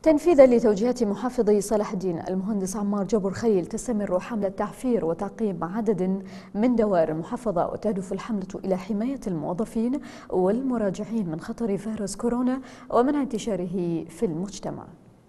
تنفيذا لتوجيهات محافظي صلاح الدين المهندس عمار جبر خليل، تستمر حملة تعفير وتعقيم عدد من دوائر المحافظة، وتهدف الحملة إلى حماية الموظفين والمراجعين من خطر فيروس كورونا ومنع انتشاره في المجتمع.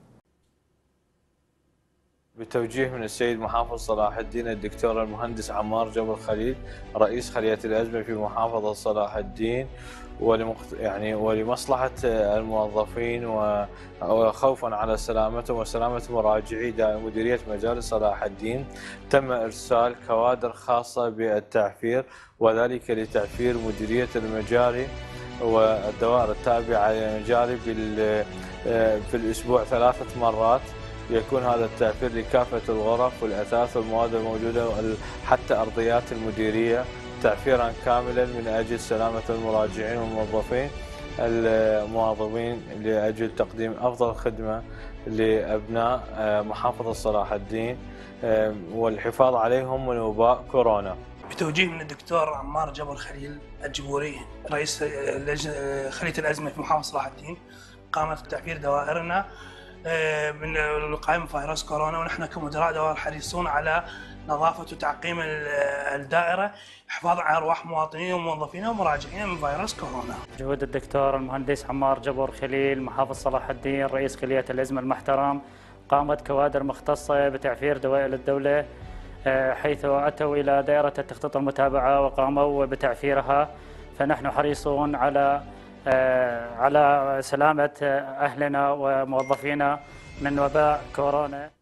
بتوجيه من السيد محافظ صلاح الدين الدكتور المهندس عمار جبر خليل رئيس خلية الأزمة في محافظة صلاح الدين، ولمصلحة الموظفين وخوفا على سلامتهم وسلامة مراجعي مديرية مجال صلاح الدين، تم إرسال كوادر خاصة بالتعفير، وذلك لتعفير مديرية المجاري والدوائر التابعة للمجاري في الأسبوع 3 مرات. يكون هذا التعفير لكافة الغرف والأثاث والمواد الموجودة حتى أرضيات المديرية، تعفيرا كاملا من أجل سلامة المراجعين والموظفين المواظبين لأجل تقديم أفضل خدمة لأبناء محافظة صلاح الدين والحفاظ عليهم من وباء كورونا. بتوجيه من الدكتور عمار جبر خليل الجبوري رئيس خلية الأزمة في محافظة صلاح الدين، قامت بتعفير دوائرنا من الوقاية من فيروس كورونا، ونحن كمدراء دوائر حريصون على نظافة وتعقيم الدائرة حفاظا على أرواح مواطنين وموظفين ومراجعين من فيروس كورونا. جهود الدكتور المهندس عمار جبر خليل محافظ صلاح الدين رئيس خلية الأزمة المحترم، قامت كوادر مختصة بتعفير دوائر الدولة، حيث أتوا إلى دائرة التخطيط المتابعة وقاموا بتعفيرها، فنحن حريصون على سلامة أهلنا وموظفينا من وباء كورونا.